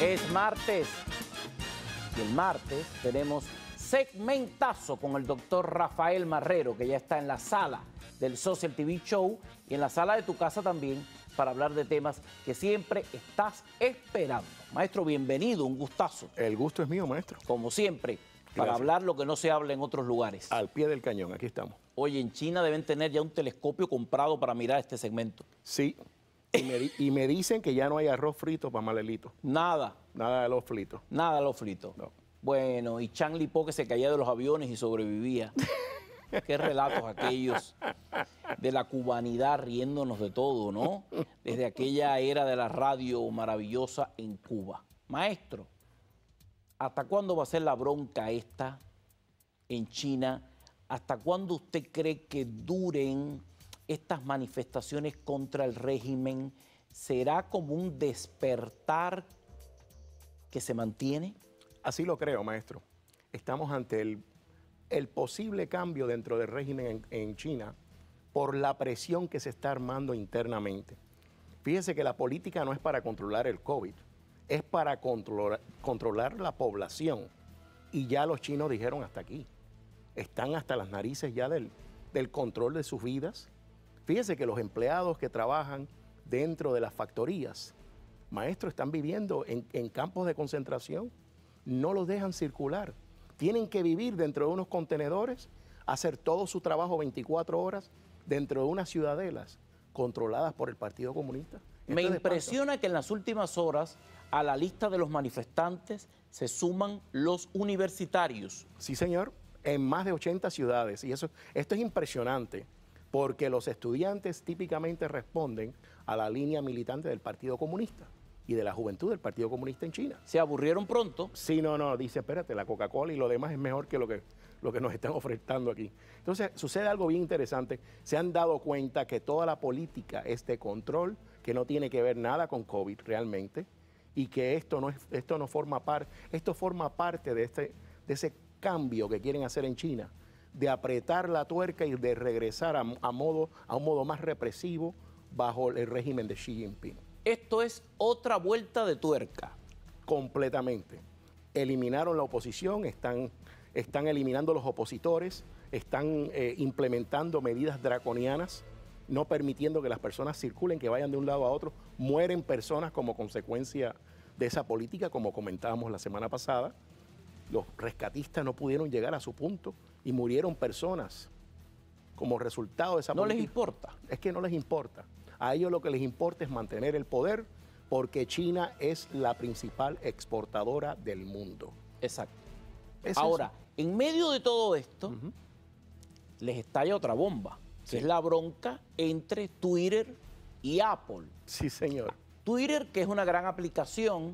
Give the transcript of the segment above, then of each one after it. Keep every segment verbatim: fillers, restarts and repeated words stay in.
Es martes y el martes tenemos segmentazo con el doctor Rafael Marrero, que ya está en la sala del Social T V Show y en la sala de tu casa también para hablar de temas que siempre estás esperando. Maestro, bienvenido, un gustazo. El gusto es mío, maestro. Como siempre, para Gracias. hablar lo que no se habla en otros lugares. Al pie del cañón, aquí estamos. Oye, en China deben tener ya un telescopio comprado para mirar este segmento. Sí, y me, di- y me dicen que ya no hay arroz frito para Malelito. Nada, Nada de los fritos. nada lo frito. No. Bueno, y Chang Li Po que se caía de los aviones y sobrevivía. Qué relatos aquellos de la cubanidad riéndonos de todo, ¿no? Desde aquella era de la radio maravillosa en Cuba. Maestro, ¿hasta cuándo va a ser la bronca esta en China? ¿Hasta cuándo usted cree que duren estas manifestaciones contra el régimen? ¿Será como un despertar que se mantiene? Así lo creo, maestro. Estamos ante el, el posible cambio dentro del régimen en, en China por la presión que se está armando internamente. Fíjese que la política no es para controlar el COVID, es para controlar, controlar la población. Y ya los chinos dijeron hasta aquí. Están hasta las narices ya del, del control de sus vidas. Fíjese que los empleados que trabajan dentro de las factorías, maestros, están viviendo en, en campos de concentración, no los dejan circular. Tienen que vivir dentro de unos contenedores, hacer todo su trabajo veinticuatro horas dentro de unas ciudadelas controladas por el Partido Comunista. Me Esto es impresiona que en las últimas horas a la lista de los manifestantes se suman los universitarios. Sí, señor, en más de ochenta ciudades. Y eso, esto es impresionante, porque los estudiantes típicamente responden a la línea militante del Partido Comunista y de la juventud del Partido Comunista en China. Se aburrieron pronto. Sí, no, no, dice, espérate, la Coca-Cola y lo demás es mejor que lo que, lo que nos están ofertando aquí. Entonces, sucede algo bien interesante. Se han dado cuenta que toda la política es de control, que no tiene que ver nada con COVID realmente, y que esto no, es, esto no forma parte, esto forma parte de, este, de ese cambio que quieren hacer en China, de apretar la tuerca y de regresar a, a, modo, a un modo más represivo bajo el régimen de Xi Jinping. Esto es otra vuelta de tuerca. Completamente. Eliminaron la oposición, están, están eliminando los opositores, están eh, implementando medidas draconianas, no permitiendo que las personas circulen, que vayan de un lado a otro. Mueren personas como consecuencia de esa política, como comentábamos la semana pasada. Los rescatistas no pudieron llegar a su punto y murieron personas como resultado de esa No política. les importa. Es que no les importa. A ellos lo que les importa es mantener el poder, porque China es la principal exportadora del mundo. Exacto. Es Ahora, eso. en medio de todo esto, Ujú. les estalla otra bomba, que Sí. es la bronca entre Twitter y Apple. Sí, señor. Twitter, que es una gran aplicación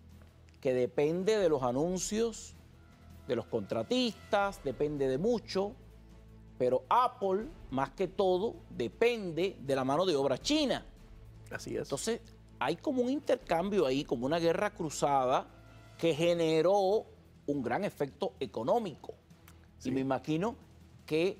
que depende de los anuncios de los contratistas, depende de mucho, pero Apple, más que todo, depende de la mano de obra china. Así es. Entonces, hay como un intercambio ahí, como una guerra cruzada que generó un gran efecto económico. Sí. Y me imagino que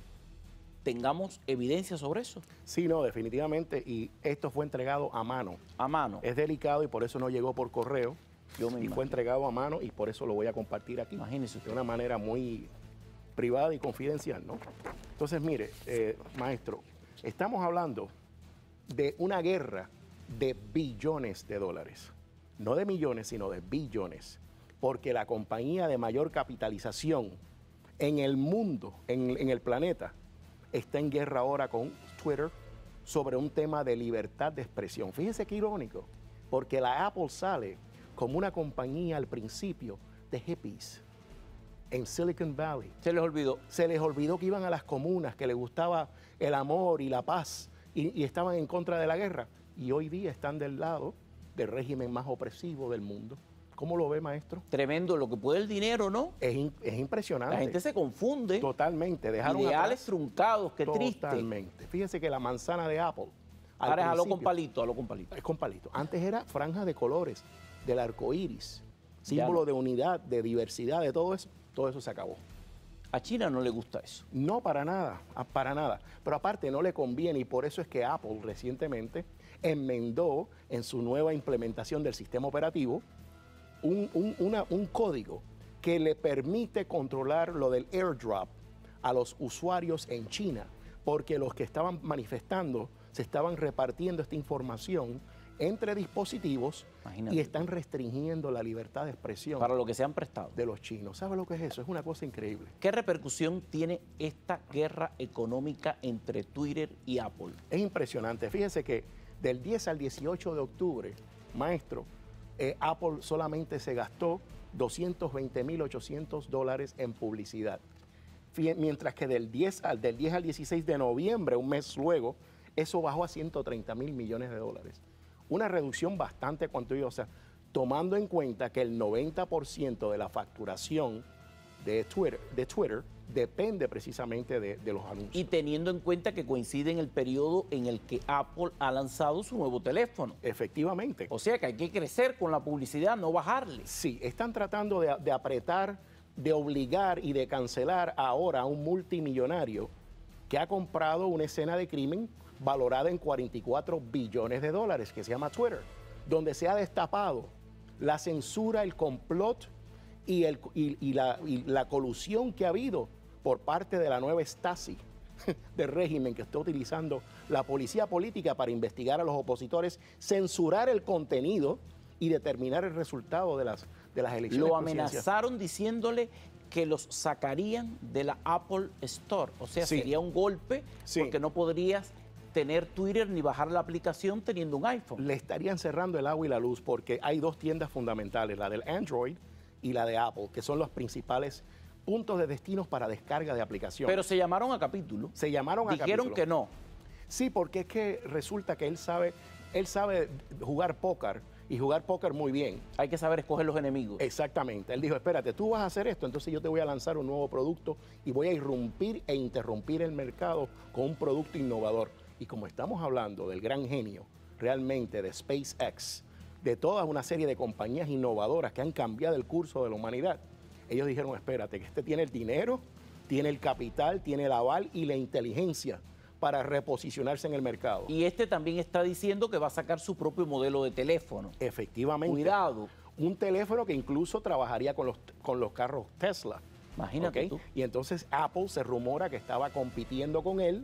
tengamos evidencia sobre eso, Sí, no, definitivamente. Y esto fue entregado a mano. a mano. Es delicado y por eso no llegó por correo. Yo me Y imagino. fue entregado a mano y por eso lo voy a compartir aquí. Imagínese usted. De una manera muy privada y confidencial, ¿no? Entonces, mire, eh, maestro, estamos hablando de una guerra de billones de dólares. No de millones, sino de billones. Porque la compañía de mayor capitalización en el mundo, en, en el planeta, está en guerra ahora con Twitter sobre un tema de libertad de expresión. Fíjense qué irónico, porque la Apple sale como una compañía al principio de hippies en Silicon Valley. Se les olvidó. Se les olvidó que iban a las comunas, que les gustaba el amor y la paz y, y estaban en contra de la guerra. Y hoy día están del lado del régimen más opresivo del mundo. ¿Cómo lo ve, maestro? Tremendo lo que puede el dinero, ¿no? Es, in- es impresionante. La gente se confunde. Totalmente. Dejaron Ideales atrás- truncados, qué triste. Totalmente. Fíjese que la manzana de Apple. al Ahora es a lo con principio- palito, a lo con palito. Es con palito. Antes era franja de colores, del arco iris, Ya símbolo no. de unidad, de diversidad, de todo eso. Todo eso se acabó. A China no le gusta eso. No, para nada, a- para nada. Pero aparte no le conviene y por eso es que Apple recientemente enmendó en su nueva implementación del sistema operativo un, un, una, un código que le permite controlar lo del airdrop a los usuarios en China, porque los que estaban manifestando se estaban repartiendo esta información entre dispositivos. Imagínate. Y están restringiendo la libertad de expresión. Para lo que se han prestado. De los chinos. ¿Sabes lo que es eso? Es una cosa increíble. ¿Qué repercusión tiene esta guerra económica entre Twitter y Apple? Es impresionante. Fíjese que del diez al dieciocho de octubre, maestro, eh, Apple solamente se gastó doscientos veinte mil ochocientos dólares en publicidad. Mientras que del diez, al, del diez al dieciséis de noviembre, un mes luego, eso bajó a ciento treinta mil millones de dólares. Una reducción bastante cuantiosa, tomando en cuenta que el noventa por ciento de la facturación de Twitter, de Twitter depende precisamente de, de los anuncios. Y teniendo en cuenta que coincide en el periodo en el que Apple ha lanzado su nuevo teléfono. Efectivamente. O sea que hay que crecer con la publicidad, no bajarle. Sí, están tratando de, de apretar, de obligar y de cancelar ahora a un multimillonario que ha comprado una escena de crimen valorada en cuarenta y cuatro billones de dólares, que se llama Twitter, donde se ha destapado la censura, el complot y, el, y, y, la, y la colusión que ha habido por parte de la nueva Stasi del régimen que está utilizando la policía política para investigar a los opositores, censurar el contenido y determinar el resultado de las, de las elecciones. Lo amenazaron diciéndole que los sacarían de la Apple Store. O sea, sí. sería un golpe sí. porque no podrías tener Twitter ni bajar la aplicación teniendo un iPhone. Le estarían cerrando el agua y la luz porque hay dos tiendas fundamentales, la del Android y la de Apple, que son los principales puntos de destinos para descarga de aplicaciones. Pero se llamaron a capítulo. Se llamaron a Dijeron capítulo. que no. Sí, porque es que resulta que él sabe, él sabe jugar póker y jugar póker muy bien. Hay que saber escoger los enemigos. Exactamente. Él dijo, espérate, tú vas a hacer esto, entonces yo te voy a lanzar un nuevo producto y voy a irrumpir e interrumpir el mercado con un producto innovador. Y como estamos hablando del gran genio realmente de SpaceX, de toda una serie de compañías innovadoras que han cambiado el curso de la humanidad, ellos dijeron, espérate, que este tiene el dinero, tiene el capital, tiene el aval y la inteligencia para reposicionarse en el mercado. Y este también está diciendo que va a sacar su propio modelo de teléfono. Efectivamente. Cuidado. Un teléfono que incluso trabajaría con los, con los carros Tesla. Imagínate ¿Okay? tú. Y entonces Apple se rumora que estaba compitiendo con él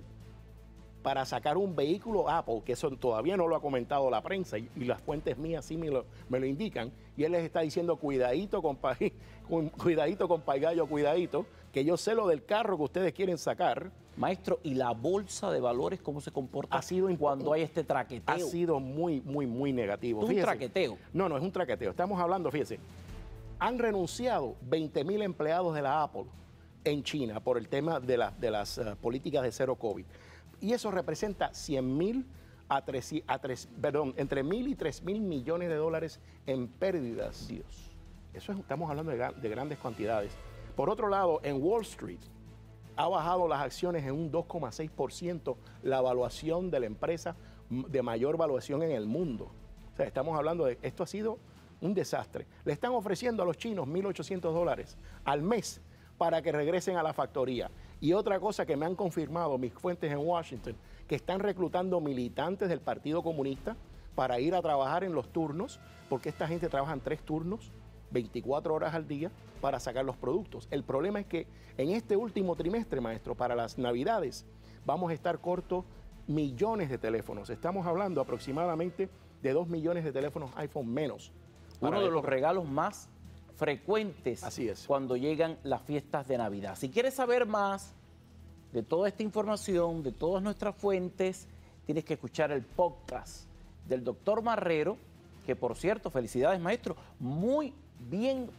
para sacar un vehículo Apple, que eso todavía no lo ha comentado la prensa y, y las fuentes mías sí me lo, me lo indican, y él les está diciendo, cuidadito, compa, cuidadito, compa gallo, cuidadito, que yo sé lo del carro que ustedes quieren sacar. Maestro, ¿y la bolsa de valores cómo se comporta ha sido cuando hay este traqueteo? Ha sido muy, muy, muy negativo. ¿Es un traqueteo? No, no es un traqueteo. Estamos hablando, fíjese, han renunciado veinte mil empleados de la Apple en China por el tema de, la, de las uh, políticas de cero COVID. Y eso representa cien mil a tres, a tres, perdón, entre mil y tres mil millones de dólares en pérdidas. Dios. Eso es, estamos hablando de, de grandes cantidades. Por otro lado, en Wall Street ha bajado las acciones en un dos coma seis por ciento la evaluación de la empresa de mayor valuación en el mundo. O sea, estamos hablando de, esto ha sido un desastre. Le están ofreciendo a los chinos mil ochocientos dólares al mes para que regresen a la factoría. Y otra cosa que me han confirmado mis fuentes en Washington, que están reclutando militantes del Partido Comunista para ir a trabajar en los turnos, porque esta gente trabaja en tres turnos, veinticuatro horas al día, para sacar los productos. El problema es que en este último trimestre, maestro, para las Navidades, vamos a estar cortos millones de teléfonos. Estamos hablando aproximadamente de dos millones de teléfonos iPhone menos. Uno de los regalos más frecuentes Así es. cuando llegan las fiestas de Navidad. Si quieres saber más de toda esta información, de todas nuestras fuentes, tienes que escuchar el podcast del doctor Marrero, que por cierto, felicidades maestro, muy bien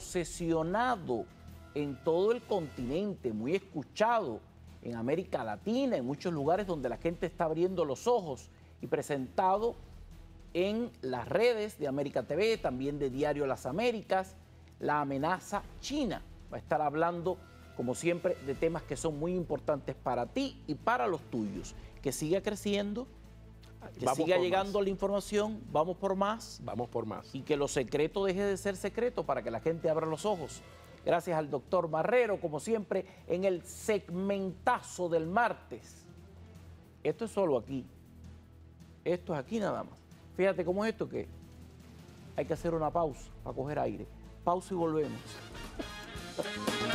posesionado en todo el continente, muy escuchado en América Latina, en muchos lugares donde la gente está abriendo los ojos, y presentado en las redes de América T V, también de Diario Las Américas, la amenaza china. Va a estar hablando, como siempre, de temas que son muy importantes para ti y para los tuyos. Que siga creciendo, que vamos siga llegando más. la información, vamos por más. Vamos por más. Y que lo secreto deje de ser secreto para que la gente abra los ojos. Gracias al doctor Marrero, como siempre, en el segmentazo del martes. Esto es solo aquí. Esto es aquí nada más. Fíjate cómo es esto que hay que hacer una pausa para coger aire. Pausa y volvemos.